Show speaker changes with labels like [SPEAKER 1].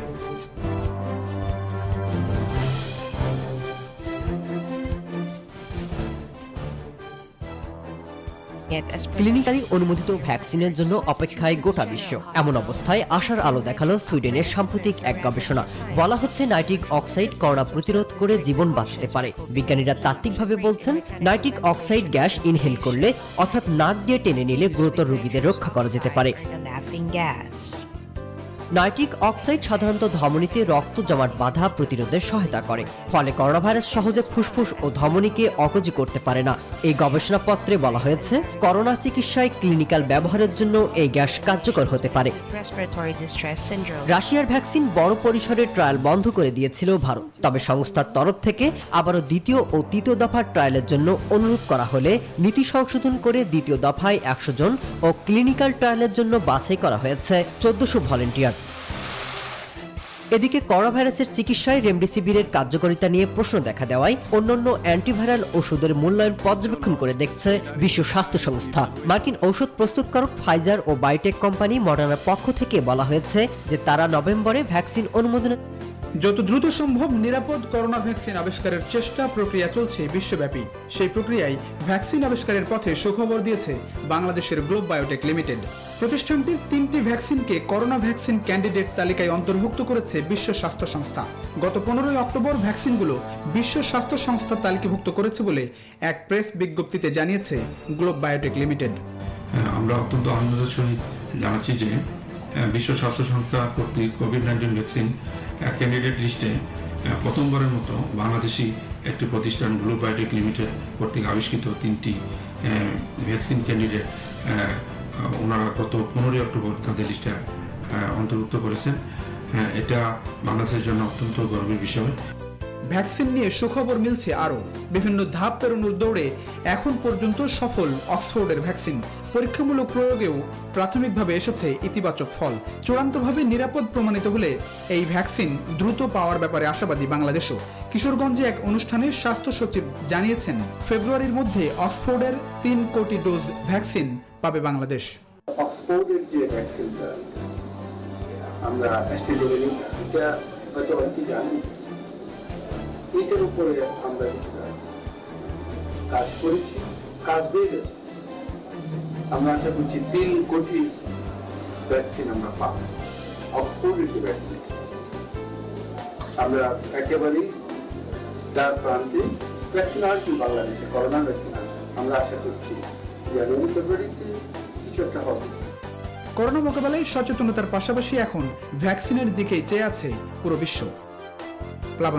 [SPEAKER 1] Clinically অনুমোদিত ভ্যাকসিনের জন্য অপেক্ষায় গোটা বিশ্ব। এমন অবস্থায় আশার আলো দেখালো সুইডেনের সাম্প্রতিক এক গবেষণা। বলা হচ্ছে নাইট্রিক অক্সাইড করোনা প্রতিরোধ করে জীবন বাঁচাতে পারে। বিজ্ঞানীরা তাত্ত্বিকভাবে বলছেন নাইট্রিক অক্সাইড গ্যাস ইনহেল করলে অর্থাৎ নাক দিয়ে টেনে নিলে গুরুতর রোগীদের রক্ষা করা যেতে পারে। নাইট্রিক অক্সাইড সাধারণত ধমনীতে রক্ত জমাট বাধা প্রতিরোধে সহায়তা করে, ফলে করোনা ভাইরাস সহজে ফুসফুস ও ধমনীকে অকেজো করতে পারে না। এই গবেষণাপত্রে বলা হয়েছে করোনা চিকিৎসায় ক্লিনিক্যাল ব্যবহারের জন্য এই গ্যাস কার্যকর হতে পারে। রাশিয়ার ভ্যাকসিন বড় পরিসরে ট্রায়াল বন্ধ করে দিয়েছিল ভারত, তবে সংস্থার তরফ থেকে আবারও দ্বিতীয় ও তৃতীয় দফার ট্রায়ালের জন্য অনুরোধ করা হলে নীতি সংশোধন করে দ্বিতীয় দফায় 100 জন ও ক্লিনিক্যাল ট্রায়ালের জন্য বাছাই করা হয়েছে 1400 ভলান্টিয়ার। এদিকে করোনা ভাইরাসের চিকিৎসায় রেমডেসিভিরের কার্যকারিতা নিয়ে প্রশ্ন দেখা দেওয়ায় অন্যান্য অ্যান্টিভাইরাল ওষুধের মূল্যায়ন পর্যবেক্ষণ করে দেখছে বিশ্ব স্বাস্থ্য সংস্থা। মার্কিন ঔষধ প্রস্তুতকারক ফাইজার ও বায়োটেক কোম্পানি মডার্নার পক্ষ থেকে বলা হয়েছে যে তারা নভেম্বরে ভ্যাকসিন অনুমোদনের
[SPEAKER 2] যত দ্রুত সম্ভব নিরাপদ করোনা ভ্যাকসিন আবিষ্কারের চেষ্টা প্রক্রিয়া চলছে বিশ্বব্যাপী। সেই প্রক্রিয়ায় ভ্যাকসিন আবিষ্কারের পথে সুখবর দিয়েছে বাংলাদেশের গ্লোব বায়োটেক লিমিটেড। প্রতিষ্ঠানটির 3টি ভ্যাকসিনকে করোনা ভ্যাকসিন ক্যান্ডিডেট তালিকায় অন্তর্ভুক্ত করেছে বিশ্ব স্বাস্থ্য সংস্থা। গত 15 অক্টোবর ভ্যাকসিনগুলো বিশ্ব স্বাস্থ্য সংস্থা তালিকাভুক্ত করেছে বলে এক প্রেস বিজ্ঞপ্তিতে জানিয়েছে গ্লোব বায়োটেক লিমিটেড।
[SPEAKER 3] আমরা অত্যন্ত আনন্দের সহিত জানাচ্ছি যে বিশ্ব স্বাস্থ্য সংস্থা কর্তৃক কোভিড-19 ভ্যাকসিন ক্যান্ডিডেট লিস্টে প্রথমবারের মতো বাংলাদেশি একটি প্রতিষ্ঠান গ্লোব বায়োটেক লিমিটেড কর্তৃক আবিষ্কৃত 3টি ভ্যাকসিন ক্যান্ডিডেট ওনারা গত 15 অক্টোবর তাদের লিস্টে অন্তর্ভুক্ত করেছেন। এটা বাংলাদেশের জন্য অত্যন্ত গর্বের বিষয়।
[SPEAKER 2] ভ্যাকসিন নিয়ে সুখবর মিলছে আরও। বিভিন্ন ধাপ পেরোনোর দৌড়ে এখন পর্যন্ত সফল অক্সফোর্ডের ভ্যাকসিন। পরীক্ষামূলক প্রয়োগেও প্রাথমিকভাবে এসেছে ইতিবাচক ফল। চূড়ান্তভাবে নিরাপদ প্রমাণিত হলে এই ভ্যাকসিন দ্রুত পাওয়ার ব্যাপারে আশাবাদী বাংলাদেশও। কিশোরগঞ্জে এক অনুষ্ঠানে স্বাস্থ্য সচিব জানিয়েছেন ফেব্রুয়ারির মধ্যে অক্সফোর্ডের 3 কোটি ডোজ ভ্যাকসিন পাবে বাংলাদেশ।
[SPEAKER 4] অক্সফোর্ডের যে ভ্যাকসিনটা আমরা এটা হয়তো অনেকে জানেন, এটার উপরে আমরা কাজ করেছি, কাজ দিয়ে গেছি। আমরা আশা করছি 3 কোটি ভ্যাকসিন আমরা পাবো। অক্সফোর্ডের যে ভ্যাকসিন আমরা একেবারেই তার প্রান্তে ভ্যাকসিন আসবে বাংলাদেশে, করোনা ভ্যাকসিন আসবে। আমরা আশা করছি জানুয়ারি ফেব্রুয়ারিতে কিছু একটা হবে।
[SPEAKER 2] করোনা মোকাবেলায় সচেতনতার পাশাপাশি এখন ভ্যাকসিনের দিকে চেয়ে আছে পুরো বিশ্ব। প্লাবন